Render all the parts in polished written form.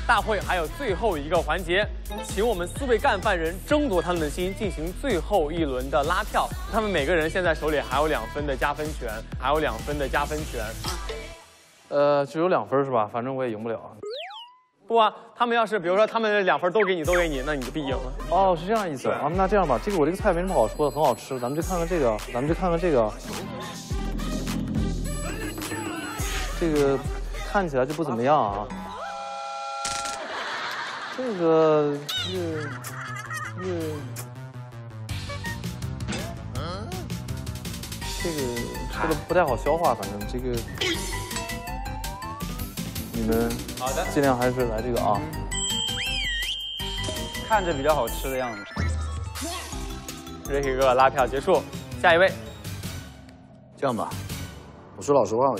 大会还有最后一个环节，请我们4位干饭人争夺他们的心，进行最后一轮的拉票。他们每个人现在手里还有2分的加分权， 只有2分是吧？反正我也赢不了。 不啊，他们要是比如说他们2分都给你，那你就必赢了。 哦，是这样意思啊。那这样吧，我这个菜没什么好说的，很好吃。咱们就看看这个，这个看起来就不怎么样啊。这个吃的不太好消化，反正这个你们好的， 尽量还是来这个啊。 看着比较好吃的样子。 Ricky 哥拉票结束，下一位。 这样吧，我说老实话，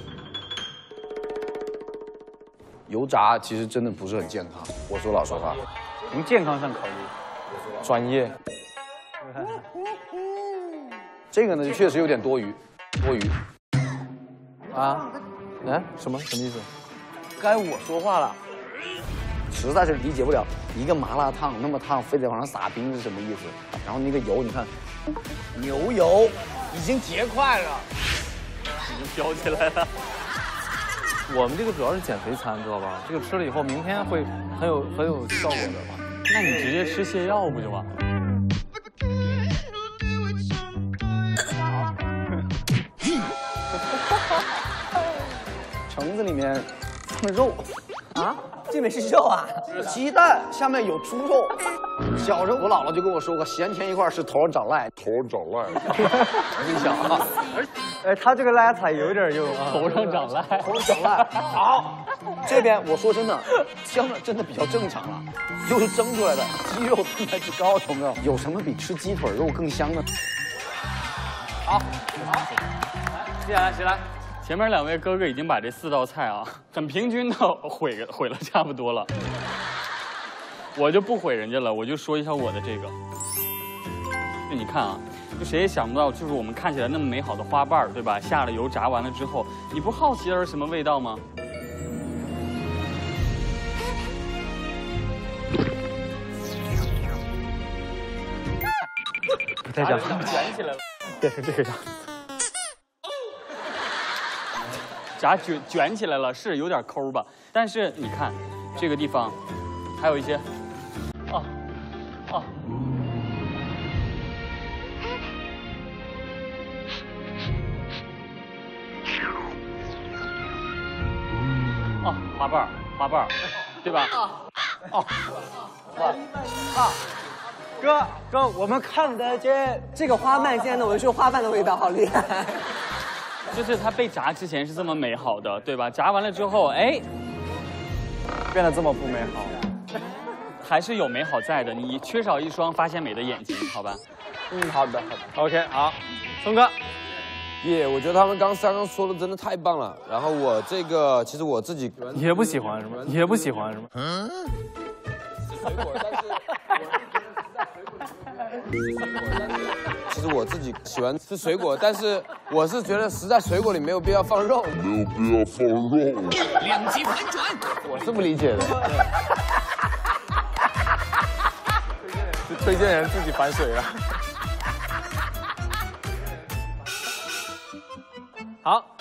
油炸其实真的不是很健康。我说老实话， 从健康上考虑， 专业。 这个呢确实有点多余。 啊？哎，什么意思？ 该我说话了。实在是理解不了，一个麻辣烫那么烫，非得往上撒冰是什么意思？然后那个油，你看，牛油已经结块了， 已经飘起来了。 我们这个主要是减肥餐，知道吧？这个吃了以后，明天会很有效果的嘛。 那你直接吃泻药不就完了？ 橙子里面放肉啊，这里面是肉啊？ 鸡蛋下面有猪肉。小时候我姥姥就跟我说过，咸甜一块是头上长癞。你想啊， 他这个拉踩有点头上长癞。 头上长癞。好，这边我说真的，香的真的比较正常了，又是蒸出来的，鸡肉蛋白质高，有没有？有什么比吃鸡腿肉更香的？ 好，接下来谁来？ 前面2位哥哥已经把这4道菜啊，很平均的毁了差不多了。我就不毁人家了，我就说一下我的这个。就你看啊，就谁也想不到，就是我们看起来那么美好的花瓣，对吧？下了油炸完了之后，你不好奇它是什么味道吗？ 不太讲， 卷起来了， 变成这个样子。 炸卷起来了，是有点抠吧？但是你看，这个地方还有一些，花瓣，对吧？ 哥，我们看得见这个花瓣，现在能闻出花瓣的味道，好厉害！ 就是它被炸之前是这么美好的，对吧？炸完了之后，哎， 变得这么不美好， 还是有美好在的。你缺少一双发现美的眼睛，好吧？ 好的。 OK， 好，松哥。 我觉得他们刚说的真的太棒了。然后我这个其实我自己也不喜欢是吗？也不喜欢是吗？ 水果，但是其实我自己喜欢吃水果，但是我是觉得实在水果里没有必要放肉。 2极反转， 我是不理解的。 推荐人自己反水啊。 好。